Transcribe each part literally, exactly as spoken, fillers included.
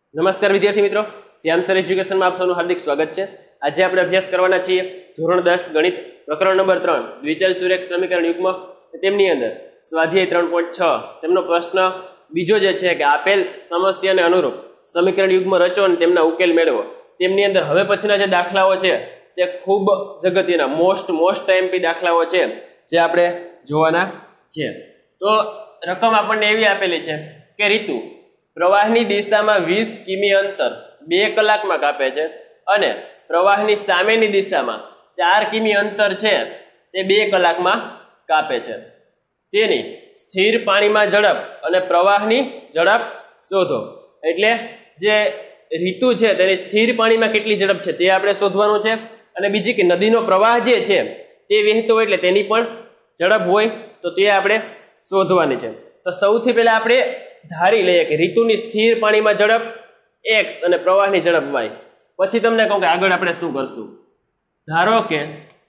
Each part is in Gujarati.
નમસ્કાર વિદ્યાર્થી મિત્રો, શ્યામ સર એજ્યુકેશનમાં આપ સૌનું હાર્દિક સ્વાગત છે। આજે આપણે અભ્યાસ કરવાના છીએ ધોરણ દસ ગણિત પ્રકરણ નંબર ત્રણ દ્વિચલ સુરેખ સમીકરણ યુગ્મ। તેમની અંદર સ્વાધ્યાય ત્રણ પોઈન્ટ છ તેમનો પ્રશ્ન બીજો જે છે કે આપેલ સમસ્યાને અનુરૂપ સમીકરણ યુગ્મ રચો અને તેમના ઉકેલ મેળવો। તેમની અંદર હવે પછીના જે દાખલાઓ છે તે ખૂબ અગત્યના મોસ્ટ મોસ્ટ એમપી દાખલાઓ છે જે આપણે જોવાના છે। તો રકમ આપણને એવી આપેલી છે કે ઋતુ પ્રવાહની દિશામાં વીસ કિમી અંતર બે કલાકમાં કાપે છે અને પ્રવાહની સામેની દિશામાં ચાર કિમી અંતર છે તે બે કલાકમાં કાપે છે। તેની સ્થિર પાણીમાં ઝડપ અને પ્રવાહની ઝડપ શોધો। એટલે જે ઋતુ છે તેની સ્થિર પાણીમાં કેટલી ઝડપ છે તે આપણે શોધવાનું છે અને બીજી કે નદીનો પ્રવાહ જે છે તે વહેતો હોય એટલે તેની પણ ઝડપ હોય તો તે આપણે શોધવાની છે। તો સૌથી પહેલા આપણે ધારી લઈએ કે ઋતુની સ્થિર પાણીમાં ઝડપ એક્સ અને પ્રવાહની ઝડપ વાય। પછી તમને કહું કે આગળ આપણે શું કરશું। ધારો કે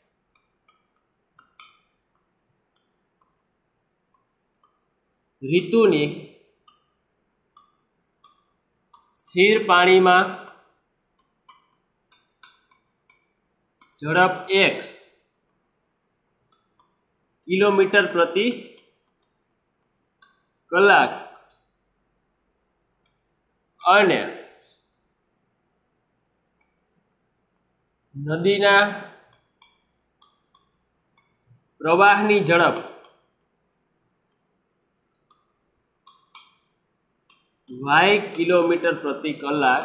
ઋતુની સ્થિર પાણીમાં ઝડપ એક્સ કિલોમીટર પ્રતિ કલાક અને નદીના પ્રવાહની ઝડપ વાય કિલોમીટર પ્રતિ કલાક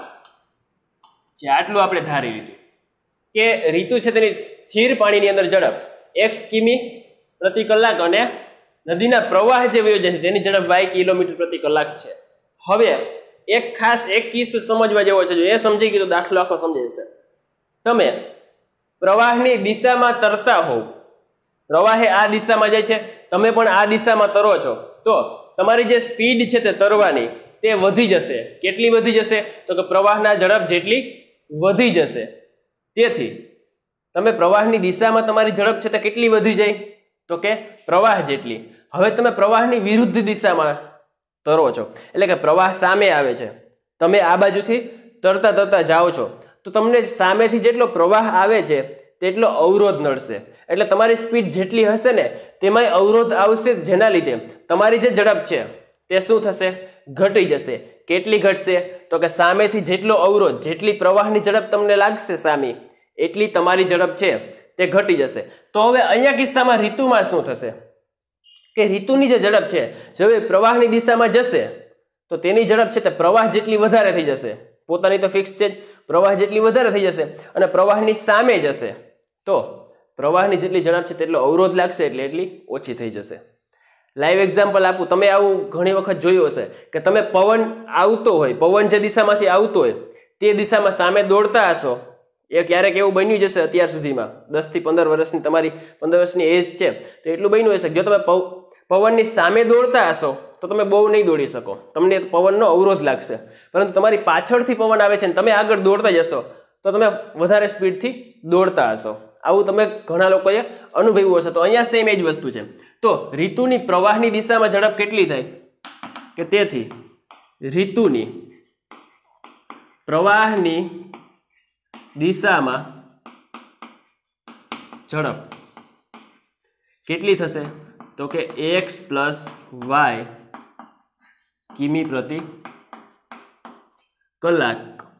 છે। આટલું આપણે ધારી લીધું કે ઋતુ છે તેની સ્થિર પાણીની અંદર ઝડપ એક્સ કિમી પ્રતિ કલાક અને નદીના પ્રવાહ જે વયો જાય છે તેની ઝડપ વાય કિલોમીટર પ્રતિ કલાક છે। હવે એક ખાસ એક કિસ્સો સમજવા જેવો છે, જો એ સમજી ગયું તો દાખલો આખો સમજાઈ જશે। તમે પ્રવાહની દિશામાં તરતા હોવ, પ્રવાહે આ દિશામાં જાય છે, તમે પણ આ દિશામાં તરો છો, તો તમારી જે સ્પીડ છે તે તરવાની તે વધી જશે। કેટલી વધી જશે તો કે પ્રવાહના ઝડપ જેટલી વધી જશે। તેથી તમે પ્રવાહની દિશામાં તમારી ઝડપ છે તે કેટલી વધી જાય તો કે પ્રવાહ જેટલી। હવે તમે પ્રવાહની વિરુદ્ધ દિશામાં તરો છો, એટલે કે પ્રવાહ સામે આવે છે, તમે આ બાજુથી તરતા તરતા જાઓ છો તો તમને સામેથી જેટલો પ્રવાહ આવે છે તેટલો અવરોધ નડશે। એટલે તમારી સ્પીડ જેટલી હશે ને તેમાંય અવરોધ આવશે, જેના લીધે તમારી જે ઝડપ છે તે શું થશે, ઘટી જશે। કેટલી ઘટશે તો કે સામેથી જેટલો અવરોધ, જેટલી પ્રવાહની ઝડપ તમને લાગશે સામે, એટલી તમારી ઝડપ છે તે ઘટી જશે। તો હવે અહીંયા કિસ્સામાં ઋતુમાં શું થશે કે ઋતુની જે ઝડપ છે જો એ પ્રવાહની દિશામાં જશે તો તેની ઝડપ છે તે પ્રવાહ જેટલી વધારે થઈ જશે, પોતાની તો ફિક્સ છે જ, પ્રવાહ જેટલી વધારે થઈ જશે અને પ્રવાહની સામે જશે તો પ્રવાહની જેટલી ઝડપ છે તેટલો અવરોધ લાગશે એટલે એટલી ઓછી થઈ જશે। લાઈવ એક્ઝામ્પલ આપું, તમે આવું ઘણી વખત જોયું હશે કે તમે પવન આવતો હોય, પવન જે દિશામાંથી આવતો હોય તે દિશામાં સામે દોડતા હશો, એ ક્યારેક એવું બન્યું જશે અત્યાર સુધીમાં, દસ થી પંદર વર્ષની તમારી પંદર વર્ષની એજ છે તો એટલું બન્યું હશે, જો તમે પવનની સામે દોડતા હશો તો તમે બહુ નહીં દોડી શકો, તમને પવનનો અવરોધ લાગશે, પરંતુ તમારી પાછળથી પવન આવે છે ને તમે આગળ દોડતા જશો તો તમે વધારે સ્પીડથી દોડતા હશો। આવું તમે ઘણા લોકોએ અનુભવ્યું હશે। તો અહીંયા સેમ એ જ વસ્તુ છે। તો ઋતુની પ્રવાહની દિશામાં ઝડપ કેટલી થાય કે તેથી ઋતુની પ્રવાહની દિશામાં ઝડપ કેટલી થશે તો કે એક્સ પ્લસ વાય કિમી પ્રતિ કલાક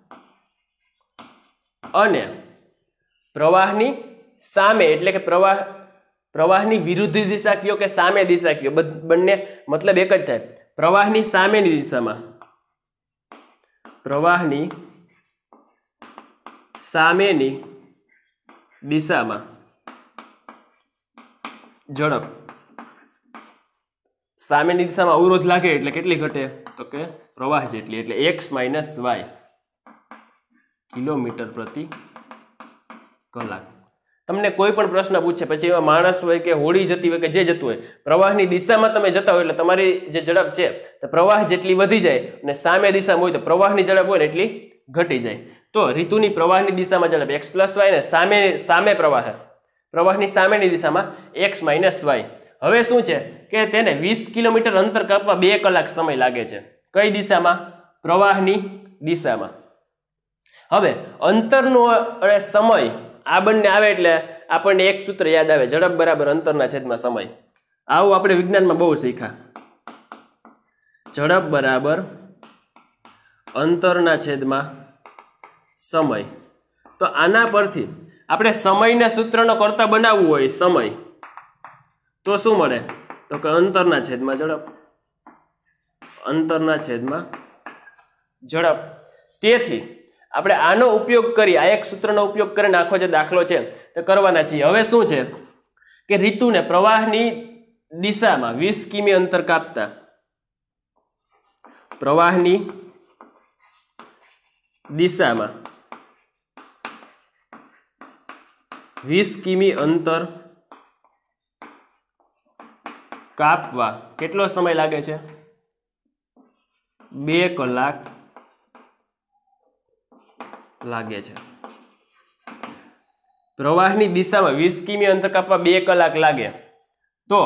અને પ્રવાહની સામે, એટલે કે પ્રવાહ પ્રવાહની વિરુદ્ધ દિશા કયો કે સામે દિશા કયો, બંને મતલબ એક જ થાય। પ્રવાહની સામેની દિશામાં પ્રવાહની સામેની દિશામાં ઝડપ, સામેની દિશામાં અવરોધ લાગે એટલે કેટલી ઘટે તો કે પ્રવાહ જેટલી, એટલે એક્સ માઇનસ વાય કિલોમીટર પ્રતિ કલાક। તમને કોઈ પણ પ્રશ્ન પૂછે, પછી એવા માણસ હોય કે હોડી જતી હોય કે જે જતું હોય, પ્રવાહની દિશામાં તમે જતા હોય એટલે તમારી જે ઝડપ છે તો પ્રવાહ જેટલી વધી જાય અને સામે દિશામાં હોય તો પ્રવાહની ઝડપ હોય ને એટલી ઘટી જાય। તો ઋતુની પ્રવાહની દિશામાં ઝડપ એક્સ પ્લસ વાય ને સામે સામે પ્રવાહ પ્રવાહની સામેની દિશામાં એક્સ માઇનસ વાય। હવે શું છે કે તેને વીસ કિલોમીટર અંતર કાપવા બે કલાક સમય લાગે છે। કઈ દિશામાં? પ્રવાહની દિશામાં. હવે અંતરનો અને સમય આ બંને આવે એટલે આપણને એક સૂત્ર યાદ આવે, ઝડપ બરાબર અંતરના છેદમાં સમય. આવું આપણે વિજ્ઞાનમાં બહુ શીખ્યા. ઝડપ બરાબર અંતરના છેદમાં સમય. તો આના પરથી આપણે સમયના સૂત્રનો કરતા બનાવવું હોય સમય, તો શું મળે? તો કે અંતરના છેદમાં ઝડપ. અંતરના છેદમાં ઝડપ. તેથી આપણે આનો ઉપયોગ કરી, આ એક સૂત્રનો ઉપયોગ કરીને આખો જે દાખલો છે તે કરવાના છીએ. હવે શું છે કે ઋતુને પ્રવાહની દિશામાં વીસ કિમી અંતર કાપતા, પ્રવાહની દિશામાં વીસ કિમી અંતર કાપવા કેટલો સમય લાગે છે? બે કલાક લાગે છે. પ્રવાહની દિશામાં વીસ કિમી અંતર કાપવા બે કલાક લાગે, તો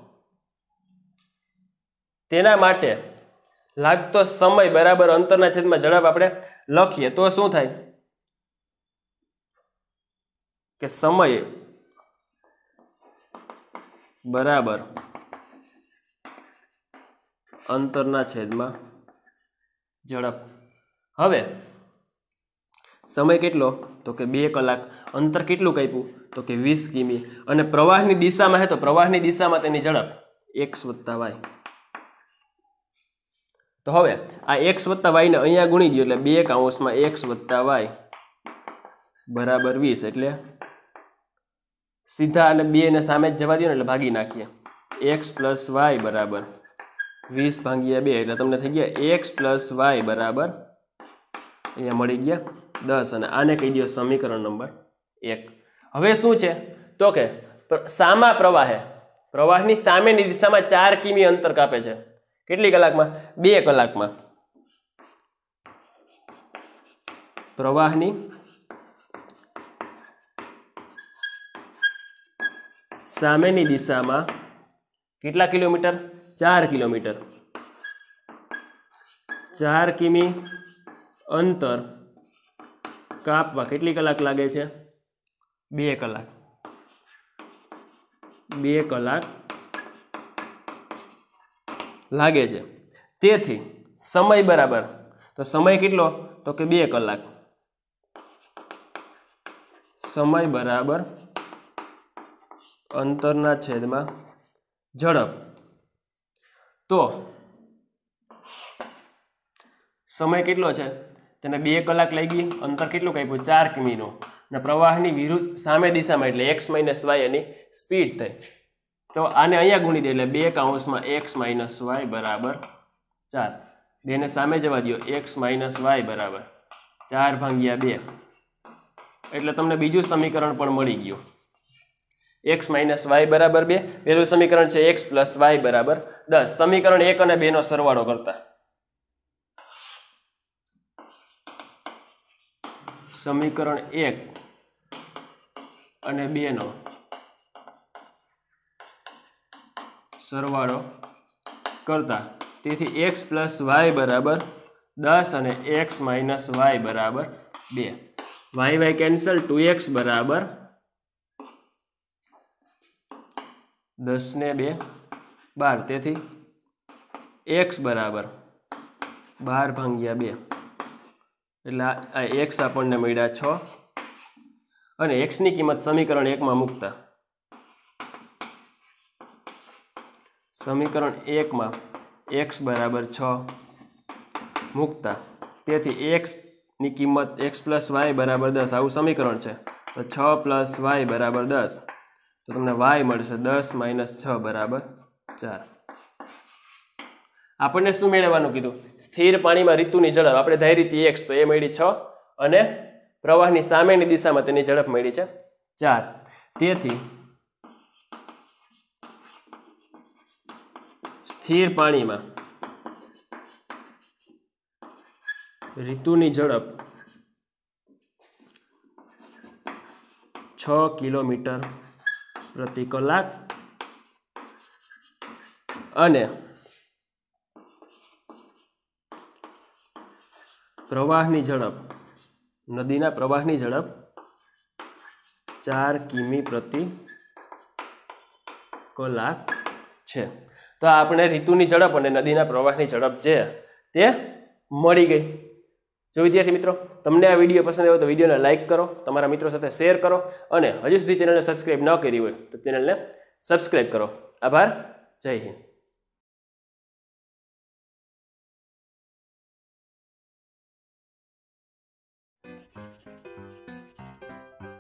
તેના માટે લાગતો સમય બરાબર અંતરના છેદમાં ઝડપ આપણે લખીએ તો શું થાય કે સમય બરાબર અંતરના છેદમાં ઝડપ. હવે સમય કેટલો? તો કે બે કલાક. અંતર કેટલું કાપ્યું? તો કે વીસ કિમી. અને પ્રવાહની દિશામાં હે તો પ્રવાહની દિશામાં તેની ઝડપ એક્સ વત્તા વાય. તો હવે આ એક્સ વત્તા વાયને અહીંયા ગુણી દો એટલે બે કાઉન્સમાં એક્સ વત્તા વાય બરાબર વીસ. એટલે સીધા અને બે ને સામે જ જવા દો ને એટલે ભાગી નાખીએ. એક્સ પ્લસ વાય બરાબર વીસ ભાગ્યા બે એટલે તમને થઈ ગયા એક્સ પ્લસ વાય બરાબર અહીંયા મળી ગયા દસ. અને આને કહી દો સમીકરણ નંબર એક. હવે શું છે તો કે સામા પ્રવાહે પ્રવાહની સામેની દિશામાં ચાર કિમી અંતર કાપે છે. કેટલી કલાકમાં? બે કલાકમાં. પ્રવાહની સામેની દિશામાં કેટલા કિલોમીટર? ચાર કિલોમીટર. ચાર કિમી અંતર કાપવા કેટલી કલાક લાગે છે? બે કલાક. બે કલાક લાગે છે. તેથી સમય બરાબર, તો સમય કેટલો? તો કે બે કલાક. સમય બરાબર અંતરના છેદમાં ઝડપ. તો સમય કેટલો છે? તેને બે કલાક લઈ ગઈ. અંતર કેટલું કાપ્યું? ચાર કિમીનું. અને પ્રવાહની વિરુદ્ધ સામે દિશામાં એટલે એક્સ માઇનસ વાય એની સ્પીડ થઈ. તો આને અહીંયા ગુણી દે એટલે બે કાઉન્સમાં એક્સ માઇનસ વાય બરાબર ચાર. બેને સામે જવા દો એક્સ માઇનસ વાય બરાબર ચાર ભાગ્યા બે એટલે તમને બીજું સમીકરણ પણ મળી ગયું. એક્સ માઇનસ વાય બરાબર બે. પહેલું સમીકરણ છે એક્સ પ્લસ વાય બરાબર દસ. સમીકરણ એક અને બે નો સરવાળો કરતા સમીકરણ એક અને બે નો સરવાળો કરતા તેથી એક્સ પ્લસ વાય બરાબર દસ અને એક્સ માઇનસ વાય બરાબર બે. Y y cancel, two x બરાબર દસ ને બે બાર. તેથી એક્સ બરાબર બાર ભાગ્યા બે એટલે આ એક્સ આપણને મળ્યા છ. અને એક્સની કિંમત સમીકરણ એકમાં મૂકતા સમીકરણ એકમાં એક્સ બરાબર છ મૂકતા તેથી એક્સની કિંમત એક્સ પ્લસ વાય બરાબર દસ આવું સમીકરણ છે. તો છ પ્લસ વાય બરાબર દસ તો તમને વાય મળશે દસ માઇનસ છ બરાબર ચાર. આપણને શું મેળવવાનું કીધું? સ્થિર પાણીમાં ઋતુની ઝડપ આપણે ધારી હતી એક્સ, તો એ મળી છ અને પ્રવાહની સામેની દિશામાં તેની ઝડપ મળી છે ચાર. તેથી સ્થિર પાણીમાં ઋતુની ઝડપ છ કિલોમીટર પ્રતિ કલાક અને પ્રવાહની ઝડપ નદીના પ્રવાહની ઝડપ ચાર કિમી પ્રતિ કલાક છે. તો આપણે ઋતુની ઝડપ અને નદીના પ્રવાહની ઝડપ છે તે મળી ગઈ. જો વિદ્યાર્થી મિત્રો તમને આ વિડીયો પસંદ આવ્યો તો વિડીયોને લાઇક કરો, તમારા મિત્રો સાથે શેર કરો અને હજી સુધી ચેનલને સબસ્ક્રાઇબ ન કરી હોય તો ચેનલને સબસ્ક્રાઇબ કરો. આભાર. જય હિન્દ. Thank you.